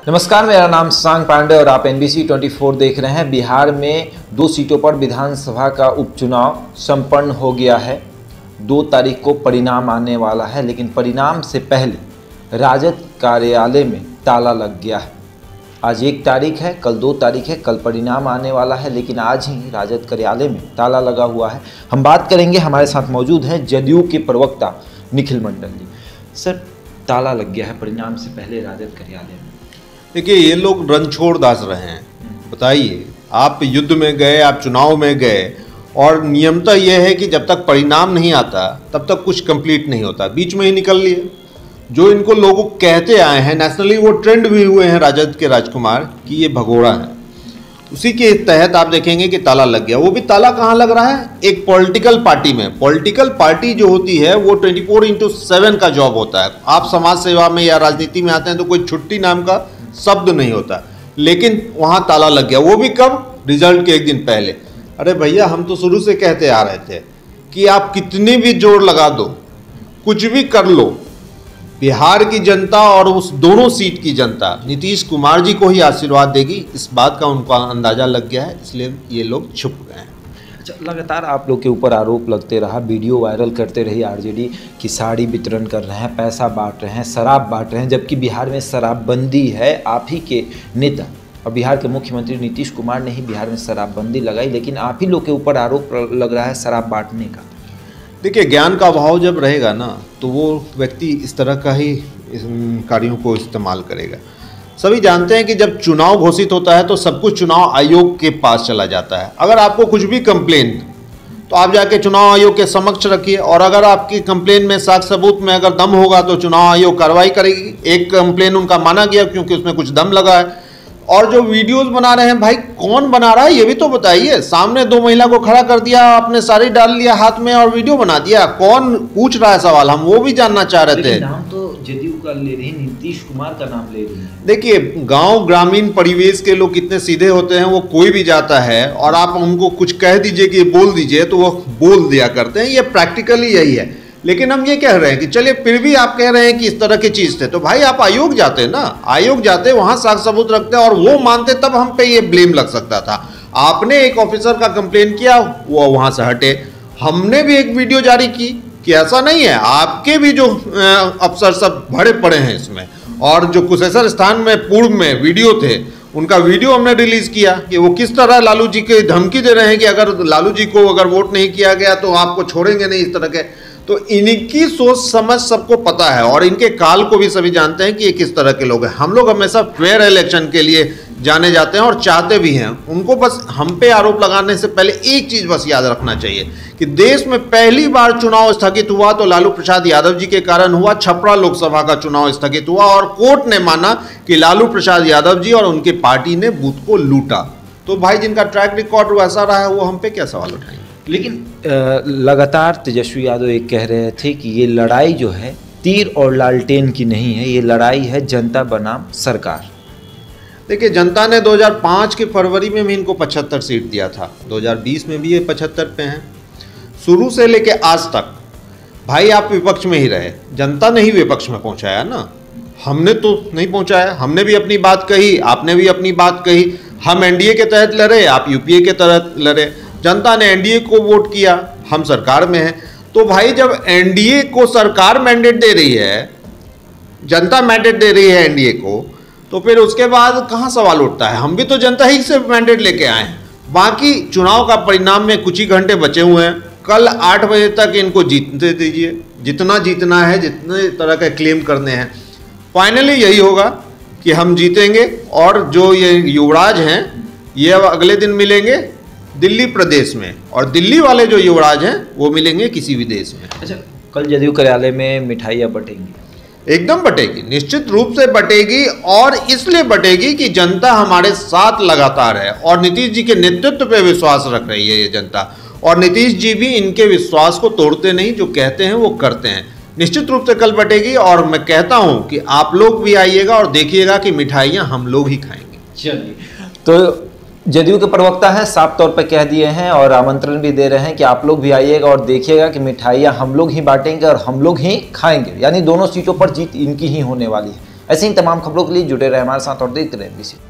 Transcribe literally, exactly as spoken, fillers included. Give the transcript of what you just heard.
नमस्कार, मेरा नाम शशांक पांडे और आप एनबीसी चौबीस देख रहे हैं। बिहार में दो सीटों पर विधानसभा का उपचुनाव संपन्न हो गया है। दो तारीख को परिणाम आने वाला है, लेकिन परिणाम से पहले राजद कार्यालय में ताला लग गया है। आज एक तारीख है, कल दो तारीख है, कल परिणाम आने वाला है, लेकिन आज ही राजद कार्यालय में ताला लगा हुआ है। हम बात करेंगे, हमारे साथ मौजूद हैं जदयू के प्रवक्ता निखिल मंडल जी। सर, ताला लग गया है परिणाम से पहले राजद कार्यालय में। देखिए, ये लोग रणछोड़ दास रहे हैं। बताइए, आप युद्ध में गए, आप चुनाव में गए, और नियमता यह है कि जब तक परिणाम नहीं आता तब तक कुछ कंप्लीट नहीं होता, बीच में ही निकल लिए। जो इनको लोग कहते आए हैं, नेशनली वो ट्रेंड भी हुए हैं राजद के राजकुमार कि ये भगोड़ा है। उसी के तहत आप देखेंगे कि ताला लग गया। वो भी ताला कहाँ लग रहा है? एक पॉलिटिकल पार्टी में। पॉलिटिकल पार्टी जो होती है वो ट्वेंटी फोर इंटू सेवन का जॉब होता है। आप समाज सेवा में या राजनीति में आते हैं तो कोई छुट्टी नाम का शब्द नहीं होता, लेकिन वहाँ ताला लग गया। वो भी कब? रिजल्ट के एक दिन पहले। अरे भैया, हम तो शुरू से कहते आ रहे थे कि आप कितनी भी जोर लगा दो, कुछ भी कर लो, बिहार की जनता और उस दोनों सीट की जनता नीतीश कुमार जी को ही आशीर्वाद देगी। इस बात का उनको अंदाजा लग गया है, इसलिए ये लोग छुप गए हैं। अच्छा, लगातार आप लोग के ऊपर आरोप लगते रहा, वीडियो वायरल करते रही आरजेडी कि साड़ी वितरण कर रहे हैं, पैसा बांट रहे हैं, शराब बांट रहे हैं, जबकि बिहार में शराबबंदी है। आप ही के नेता और बिहार के मुख्यमंत्री नीतीश कुमार ने ही बिहार में शराबबंदी लगाई, लेकिन आप ही लोग के ऊपर आरोप लग रहा है शराब बांटने का। देखिए, ज्ञान का अभाव जब रहेगा ना, तो वो व्यक्ति इस तरह का ही कार्यों को इस्तेमाल करेगा। सभी जानते हैं कि जब चुनाव घोषित होता है तो सब कुछ चुनाव आयोग के पास चला जाता है। अगर आपको कुछ भी कंप्लेन, तो आप जाके चुनाव आयोग के समक्ष रखिए, और अगर आपकी कंप्लेन में साक्ष्य सबूत में अगर दम होगा तो चुनाव आयोग कार्रवाई करेगी। एक कंप्लेन उनका माना गया क्योंकि उसमें कुछ दम लगा है। और जो वीडियोस बना रहे हैं, भाई कौन बना रहा है ये भी तो बताइए। सामने दो महिला को खड़ा कर दिया, आपने साड़ी डाल लिया हाथ में और वीडियो बना दिया। कौन पूछ रहा है सवाल? हम वो भी जानना चाह रहे थे। नाम तो जदयू का ले रही, नीतीश कुमार का नाम ले रही है। देखिए, गांव ग्रामीण परिवेश के लोग कितने सीधे होते हैं, वो कोई भी जाता है और आप उनको कुछ कह दीजिए कि बोल दीजिए तो वो बोल दिया करते हैं। ये प्रैक्टिकली यही है। लेकिन हम ये कह रहे हैं कि चलिए, फिर भी आप कह रहे हैं कि इस तरह की चीज थे, तो भाई आप आयोग जाते ना, आयोग जाते, वहां साक्ष्य सबूत रखते और वो मानते, तब हम पे ये ब्लेम लग सकता था। आपने एक ऑफिसर का कंप्लेन किया, वो वहां से हटे। हमने भी एक वीडियो जारी की कि ऐसा नहीं है, आपके भी जो अफसर सब भरे पड़े हैं इसमें, और जो कुशेश्वर स्थान में पूर्व में वीडियो थे, उनका वीडियो हमने रिलीज किया कि वो किस तरह लालू जी की धमकी दे रहे हैं कि अगर लालू जी को अगर वोट नहीं किया गया तो आपको छोड़ेंगे नहीं, इस तरह के। तो इनकी सोच समझ सबको पता है, और इनके काल को भी सभी जानते हैं कि ये किस तरह के लोग हैं। हम लोग हमेशा फेयर इलेक्शन के लिए जाने जाते हैं और चाहते भी हैं। उनको बस हम पे आरोप लगाने से पहले एक चीज बस याद रखना चाहिए कि देश में पहली बार चुनाव स्थगित हुआ तो लालू प्रसाद यादव जी के कारण हुआ। छपरा लोकसभा का चुनाव स्थगित हुआ और कोर्ट ने माना कि लालू प्रसाद यादव जी और उनकी पार्टी ने बूथ को लूटा। तो भाई, जिनका ट्रैक रिकॉर्ड वैसा रहा है, वो हम पे क्या सवाल उठाएंगे? लेकिन लगातार तेजस्वी यादव एक कह रहे थे कि ये लड़ाई जो है तीर और लालटेन की नहीं है, ये लड़ाई है जनता बनाम सरकार। देखिए, जनता ने दो हज़ार पाँच के फरवरी में भी इनको पचहत्तर सीट दिया था, दो हज़ार बीस में भी ये पचहत्तर पे हैं। शुरू से लेके आज तक भाई आप विपक्ष में ही रहे, जनता ने ही विपक्ष में पहुंचाया ना, हमने तो नहीं पहुंचाया। हमने भी अपनी बात कही, आपने भी अपनी बात कही। हम एनडीए के तहत लड़े, आप यूपीए के तहत लड़े। जनता ने एनडीए को वोट किया, हम सरकार में हैं। तो भाई, जब एनडीए को सरकार मैंडेट दे रही है, जनता मैंडेट दे रही है एनडीए को, तो फिर उसके बाद कहाँ सवाल उठता है? हम भी तो जनता ही से मैंडेट लेके आए हैं। बाकी चुनाव का परिणाम में कुछ ही घंटे बचे हुए हैं। कल आठ बजे तक इनको जीतने दीजिए, जितना जीतना है, जितने तरह के क्लेम करने हैं। फाइनली यही होगा कि हम जीतेंगे, और जो ये युवराज हैं ये अब अगले दिन मिलेंगे दिल्ली प्रदेश में, और दिल्ली वाले जो युवराज हैं वो मिलेंगे किसी भी देश में। अच्छा, कल जदयू कार्यालय में मिठाइयाँ बटेंगी? एकदम बटेगी, निश्चित रूप से बटेगी, और इसलिए बटेगी कि जनता हमारे साथ लगातार है और नीतीश जी के नेतृत्व पे विश्वास रख रही है ये जनता। और नीतीश जी भी इनके विश्वास को तोड़ते नहीं, जो कहते हैं वो करते हैं। निश्चित रूप से कल बटेगी, और मैं कहता हूं कि आप लोग भी आइएगा और देखिएगा कि मिठाइयां हम लोग ही खाएंगे। चलिए, तो जदयू के प्रवक्ता हैं, साफ तौर पर कह दिए हैं और आमंत्रण भी दे रहे हैं कि आप लोग भी आइएगा और देखिएगा कि मिठाइयाँ हम लोग ही बांटेंगे और हम लोग ही खाएंगे, यानी दोनों सीटों पर जीत इनकी ही होने वाली है। ऐसे ही तमाम खबरों के लिए जुड़े रहे हमारे साथ और देखते रहे एमबीसी।